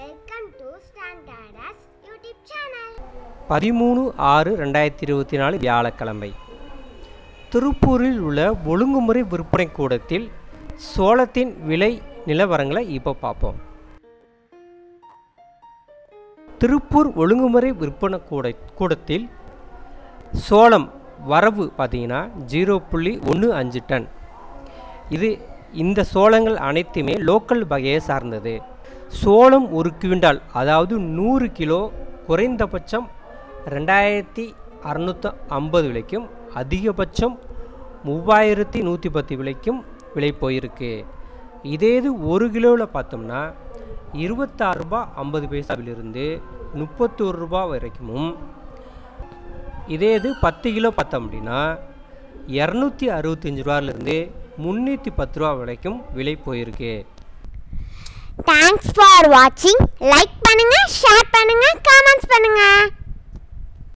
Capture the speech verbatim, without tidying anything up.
Welcome to Standardas YouTube channel. பதிமூணு ஆறு ரெண்டாயிரத்தி இருபத்தி நாலு வியாழக்கிழமை திருப்பூரில் உள்ள ஒழுங்குமுறை விற்பனை கூடத்தில் சோளத்தின் விலை நிலவரங்களை இப்போ பார்ப்போம். திருப்பூர் ஒழுங்குமுறை விற்பனை கூட கூடத்தில் சோளம் வரவு பார்த்தீங்கன்னா ஜீரோ புள்ளி ஒன்று அஞ்சு டன். இது இந்த சோளங்கள் அனைத்துமே லோக்கல் வகையை சார்ந்தது. சோளம் ஒரு குவிண்டால் அதாவது நூறு கிலோ குறைந்தபட்சம் ரெண்டாயிரத்தி அறநூற்றி ஐம்பது விலைக்கும் அதிகபட்சம் மூவாயிரத்தி நூற்றி பத்து விலைக்கும் விலை போயிருக்கு. இதே இது ஒரு கிலோவில் பார்த்தோம்னா இருபத்தாறு ரூபா ஐம்பது பைசாவிலிருந்து முப்பத்தோரு ரூபா வரைக்கும், இதே இது பத்து கிலோ பார்த்தோம் அப்படின்னா இரநூத்தி அறுபத்தஞ்சு ரூபாயிலிருந்து முந்நூற்றி பத்து ரூபா வரைக்கும் விலை போயிருக்கு. Thanks for watching. Like பண்ணுங்க, share பண்ணுங்க.